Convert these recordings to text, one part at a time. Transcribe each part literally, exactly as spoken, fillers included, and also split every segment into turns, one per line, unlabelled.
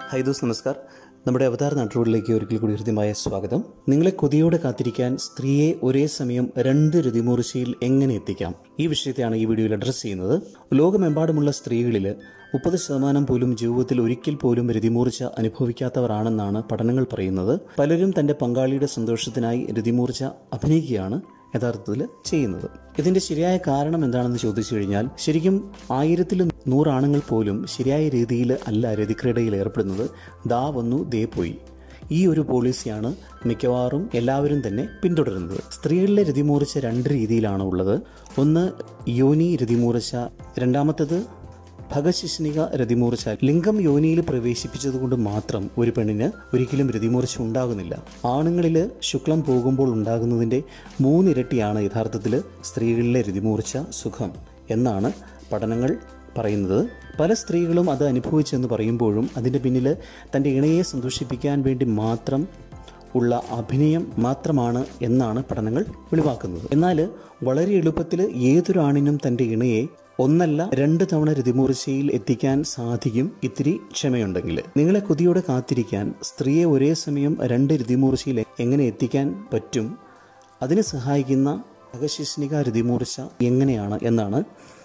High those നമസ്കാർ. നമ്മുടെ അവതാർ നാട്ടുകളിലേക്ക് ഒരിക്കൽ കൂടി ഹൃദ്യമായ സ്വാഗതം. നിങ്ങളെ കൊതിയോടെ കാത്തിരിക്കാൻ സ്ത്രീയെ ഒരേ സമയം രണ്ട് രതിമൂർച്ചയിൽ എങ്ങനെ എത്തിക്കാം, ഈ വിഷയത്തെയാണ് ഈ വീഡിയോയിൽ അഡ്രസ്സ് ചെയ്യുന്നത്. ലോകമെമ്പാടുമുള്ള സ്ത്രീകളിൽ മുപ്പത് ശതമാനം പോലും ജീവിതത്തിൽ ഒരിക്കൽ പോലും രതിമൂർച്ച അനുഭവിക്കാത്തവരാണെന്നാണ് പഠനങ്ങൾ പറയുന്നത്. പലരും തന്റെ പങ്കാളിയുടെ സന്തോഷത്തിനായി രതിമൂർച്ച അഭിനയിക്കുകയാണ് യഥാർത്ഥത്തിൽ ചെയ്യുന്നത്. ഇതിന്റെ ശരിയായ കാരണം എന്താണെന്ന് ചോദിച്ചു കഴിഞ്ഞാൽ, ശരിക്കും ആയിരത്തിൽ നൂറാണുങ്ങൾ പോലും ശരിയായ രീതിയിൽ അല്ല രതിക്രീഡയിൽ ഏർപ്പെടുന്നത്. ദാ വന്നു ദേ പോയി, ഈ ഒരു പോളിസിയാണ് മിക്കവാറും എല്ലാവരും തന്നെ പിന്തുടരുന്നത്. സ്ത്രീകളിലെ രതിമൂർച്ച രണ്ട് രീതിയിലാണ് ഉള്ളത്. ഒന്ന് യോനി രതിമൂർച്ച, രണ്ടാമത്തേത് ഭഗശിഷ്ണിക രതിമൂർച്ച. ലിംഗം യോനിയിൽ പ്രവേശിപ്പിച്ചതുകൊണ്ട് മാത്രം ഒരു പെണ്ണിന് ഒരിക്കലും രതിമൂർച്ച ഉണ്ടാകുന്നില്ല. ആണുങ്ങളിൽ ശുക്ലം പോകുമ്പോൾ ഉണ്ടാകുന്നതിൻ്റെ മൂന്നിരട്ടിയാണ് യഥാർത്ഥത്തിൽ സ്ത്രീകളിലെ രതിമൂർച്ച സുഖം എന്നാണ് പഠനങ്ങൾ പറയുന്നത്. പല സ്ത്രീകളും അത് അനുഭവിച്ചെന്ന് പറയുമ്പോഴും അതിൻ്റെ പിന്നിൽ തൻ്റെ ഇണയെ സന്തോഷിപ്പിക്കാൻ വേണ്ടി മാത്രം ഉള്ള അഭിനയം മാത്രമാണ് എന്നാണ് പഠനങ്ങൾ വെളിവാക്കുന്നത്. എന്നാൽ വളരെ എളുപ്പത്തിൽ ഏതൊരാണിനും തൻ്റെ ഇണയെ ഒന്നല്ല രണ്ട് തവണ രതിമൂർച്ചയിൽ എത്തിക്കാൻ സാധിക്കും, ഇത്തിരി ക്ഷമയുണ്ടെങ്കിൽ. നിങ്ങളെ കൊതിയോടെ കാത്തിരിക്കാൻ സ്ത്രീയെ ഒരേ സമയം രണ്ട് രതിമൂർച്ചയിൽ എങ്ങനെ എത്തിക്കാൻ പറ്റും, അതിന് സഹായിക്കുന്ന ഭഗശിഷ്ണിക രതിമൂർച്ച എങ്ങനെയാണ് എന്നാണ്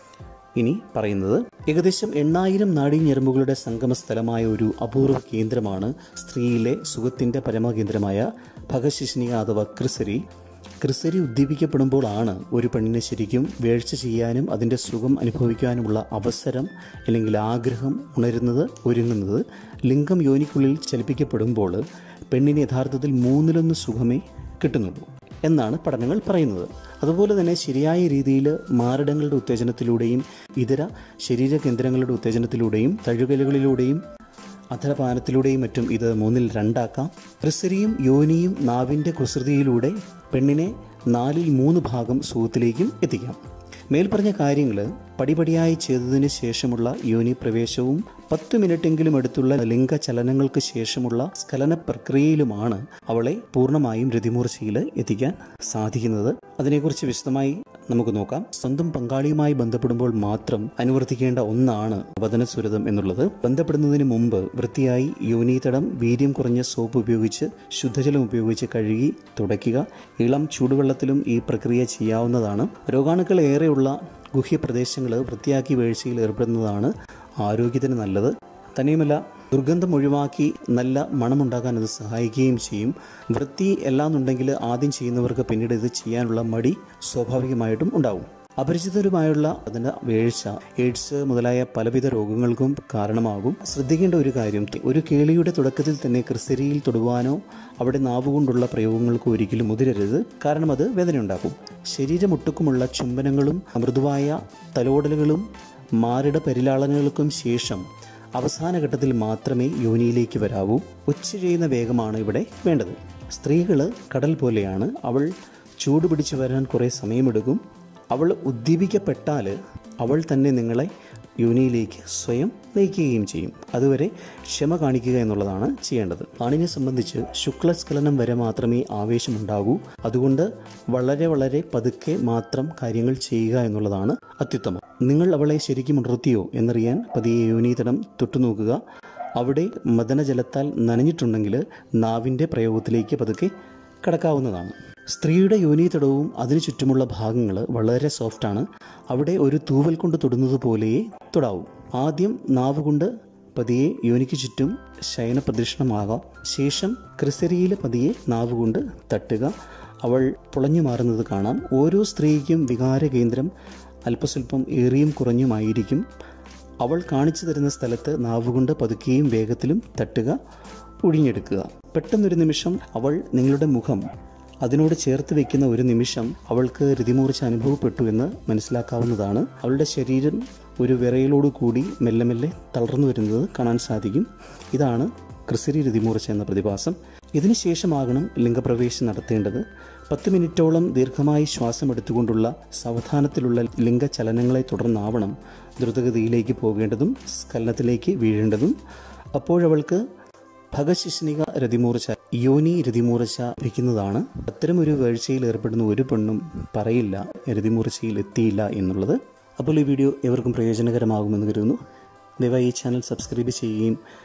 ഇനി പറയുന്നത്. ഏകദേശം എണ്ണായിരം നാഡീഞരമ്പുകളുടെ സംഗമ സ്ഥലമായ ഒരു അപൂർവ കേന്ദ്രമാണ് സ്ത്രീയിലെ സുഖത്തിൻ്റെ പരമകേന്ദ്രമായ ഭഗശിഷ്ണിക അഥവാ ക്രിസരി. ക്രിസരി ഉദ്ദീപിക്കപ്പെടുമ്പോൾ ആണ് ഒരു പെണ്ണിനെ ശരിക്കും വീഴ്ച ചെയ്യാനും അതിൻ്റെ സുഖം അനുഭവിക്കാനുമുള്ള അവസരം അല്ലെങ്കിൽ ആഗ്രഹം ഉണരുന്നത്, ഒരുങ്ങുന്നത്. ലിംഗം യോനിക്കുള്ളിൽ ചലിപ്പിക്കപ്പെടുമ്പോൾ പെണ്ണിന് യഥാർത്ഥത്തിൽ മൂന്നിലൊന്ന് സുഖമേ കിട്ടുന്നുള്ളൂ എന്നാണ് പഠനങ്ങൾ പറയുന്നത്. അതുപോലെ തന്നെ ശരിയായ രീതിയിൽ മാറിടങ്ങളുടെ ഉത്തേജനത്തിലൂടെയും ഇതര ശരീരകേന്ദ്രങ്ങളുടെ ഉത്തേജനത്തിലൂടെയും തഴുകലുകളിലൂടെയും അധരപാനത്തിലൂടെയും മറ്റും ഇത് മൂന്നിൽ രണ്ടാക്കാം. ക്രിസരിയും യോനിയും നാവിൻ്റെ കുസൃതിയിലൂടെ പെണ്ണിനെ നാലിൽ മൂന്ന് ഭാഗം സുഖത്തിലേക്കും എത്തിക്കാം. മേൽപ്പറഞ്ഞ കാര്യങ്ങൾ പടിപടിയായി ചെയ്തതിന് ശേഷമുള്ള യോനി പ്രവേശവും പത്ത് മിനിറ്റെങ്കിലും അടുത്തുള്ള ലിംഗചലനങ്ങൾക്ക് ശേഷമുള്ള സ്ഖലന പ്രക്രിയയിലുമാണ് അവളെ പൂർണ്ണമായും രതിമൂർച്ചയിൽ എത്തിക്കാൻ സാധിക്കുന്നത്. അതിനെക്കുറിച്ച് വിശദമായി നമുക്ക് നോക്കാം. സ്വന്തം പങ്കാളിയുമായി ബന്ധപ്പെടുമ്പോൾ മാത്രം അനുവർത്തിക്കേണ്ട ഒന്നാണ് വദനസുരതം എന്നുള്ളത്. ബന്ധപ്പെടുന്നതിന് മുമ്പ് വൃത്തിയായി യോനീതടം വീര്യം കുറഞ്ഞ സോപ്പ് ഉപയോഗിച്ച് ശുദ്ധജലം ഉപയോഗിച്ച് കഴുകി തുടയ്ക്കുക. ഇളം ചൂടുവെള്ളത്തിലും ഈ പ്രക്രിയ ചെയ്യാവുന്നതാണ്. രോഗാണുക്കൾ ഏറെയുള്ള ഗുഹ്യപ്രദേശങ്ങൾ വൃത്തിയാക്കി വീഴ്ചയിൽ ഏർപ്പെടുന്നതാണ് ആരോഗ്യത്തിന് നല്ലത്. തന്നെയുമല്ല, ദുർഗന്ധം ഒഴിവാക്കി നല്ല മണമുണ്ടാക്കാൻ അത് സഹായിക്കുകയും ചെയ്യും. വൃത്തി എല്ലാന്നുണ്ടെങ്കിൽ ആദ്യം ചെയ്യുന്നവർക്ക് പിന്നീട് ഇത് ചെയ്യാനുള്ള മടി സ്വാഭാവികമായിട്ടും ഉണ്ടാവും. അപരിചിതരുമായുള്ള അതിൻ്റെ വീഴ്ച എയ്ഡ്സ് മുതലായ പലവിധ രോഗങ്ങൾക്കും കാരണമാകും. ശ്രദ്ധിക്കേണ്ട ഒരു കാര്യം, ഒരു കേളിയുടെ തുടക്കത്തിൽ തന്നെ ക്രിസരിയിൽ തൊടുവാനോ അവിടെ നാവുകൊണ്ടുള്ള പ്രയോഗങ്ങൾക്കോ ഒരിക്കലും മുതിരരുത്. കാരണം അത് വേദനയുണ്ടാക്കും. ശരീരമൊട്ടുക്കുമുള്ള ചുംബനങ്ങളും മൃദുവായ തലോടലുകളും മാറിട പരിലാളനകൾക്കും ശേഷം അവസാന ഘട്ടത്തിൽ മാത്രമേ യോനിയിലേക്ക് വരാവൂ. ഉച്ചഴിയുന്ന വേഗമാണ് ഇവിടെ വേണ്ടത്. സ്ത്രീകൾ കടൽ പോലെയാണ്. അവൾ ചൂടുപിടിച്ച് വരാൻ കുറേ സമയമെടുക്കും. അവൾ ഉദ്ദീപിക്കപ്പെട്ടാൽ അവൾ തന്നെ നിങ്ങളെ യോനിയിലേക്ക് സ്വയം നയിക്കുകയും ചെയ്യും. അതുവരെ ക്ഷമ കാണിക്കുക എന്നുള്ളതാണ് ചെയ്യേണ്ടത്. ആണിനെ സംബന്ധിച്ച് ശുക്ലസ്ഖലനം വരെ മാത്രമേ ആവേശമുണ്ടാകൂ. അതുകൊണ്ട് വളരെ വളരെ പതുക്കെ മാത്രം കാര്യങ്ങൾ ചെയ്യുക എന്നുള്ളതാണ് അത്യുത്തമം. നിങ്ങൾ അവളെ ശരിക്കും ഉണർത്തിയോ എന്നറിയാൻ പതിയെ യോനീതടം തൊട്ടുനോക്കുക. അവിടെ മദനജലത്താൽ നനഞ്ഞിട്ടുണ്ടെങ്കിൽ നാവിൻ്റെ പ്രയോഗത്തിലേക്ക് പതുക്കെ കടക്കാവുന്നതാണ്. സ്ത്രീയുടെ യോനീതടവും അതിനു ചുറ്റുമുള്ള ഭാഗങ്ങൾ വളരെ സോഫ്റ്റാണ്. അവിടെ ഒരു തൂവൽ കൊണ്ട് തൊടുന്നത് പോലെയേ തൊടാവും. ആദ്യം നാവ് കൊണ്ട് പതിയെ യോനിക്ക് ചുറ്റും ശയന പ്രദക്ഷിണമാകാം. ശേഷം ക്രിസരിയിൽ പതിയെ നാവ് കൊണ്ട് തട്ടുക. അവൾ പുളഞ്ഞു മാറുന്നത് കാണാം. ഓരോ സ്ത്രീക്കും വികാരകേന്ദ്രം അല്പസ്വല്പം ഏറിയും കുറഞ്ഞുമായിരിക്കും. അവൾ കാണിച്ചു തരുന്ന സ്ഥലത്ത് നാവുകൊണ്ട് പതുക്കെയും വേഗത്തിലും തട്ടുക, ഒഴിഞ്ഞെടുക്കുക. പെട്ടെന്നൊരു നിമിഷം അവൾ നിങ്ങളുടെ മുഖം അതിനോട് ചേർത്ത് വെക്കുന്ന ഒരു നിമിഷം അവൾക്ക് രതിമൂർച്ച അനുഭവപ്പെട്ടു എന്ന് മനസ്സിലാക്കാവുന്നതാണ്. അവളുടെ ശരീരം ഒരു വിറയലോടു കൂടി മെല്ലെ മെല്ലെ തളർന്നു വരുന്നത് കാണാൻ സാധിക്കും. ഇതാണ് ക്രിസരി രതിമൂർച്ച എന്ന പ്രതിഭാസം. ഇതിനുശേഷമാകണം ലിംഗപ്രവേശം നടത്തേണ്ടത്. പത്ത് മിനിറ്റോളം ദീർഘമായി ശ്വാസം എടുത്തുകൊണ്ടുള്ള സാവധാനത്തിലുള്ള ലിംഗചലനങ്ങളെ തുടർന്നാവണം ദ്രുതഗതിയിലേക്ക് പോകേണ്ടതും സ്ഖലനത്തിലേക്ക് വീഴേണ്ടതും. അപ്പോഴവൾക്ക് ഭഗശിഷ്ണിക രതിമൂർച്ച, യോനി രതിമൂർച്ച ലഭിക്കുന്നതാണ്. അത്തരമൊരു വീഴ്ചയിൽ ഏർപ്പെടുന്ന ഒരു പെണ്ണും പറയില്ല രതിമൂർച്ചയിൽ എത്തിയില്ല എന്നുള്ളത്. അപ്പോൾ ഈ വീഡിയോ എവർക്കും പ്രയോജനകരമാകുമെന്ന് കരുതുന്നു. ദയവായി ഈ ചാനൽ സബ്സ്ക്രൈബ് ചെയ്യുകയും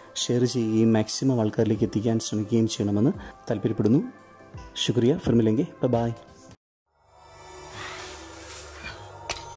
ഷെയർ ചെയ്യുകയും മാക്സിമം ആൾക്കാരിലേക്ക് എത്തിക്കാൻ ശ്രമിക്കുകയും ചെയ്യണമെന്ന് താല്പര്യപ്പെടുന്നു. ശുക്രിയ. ഫിർ മിലെंगे. ബൈ.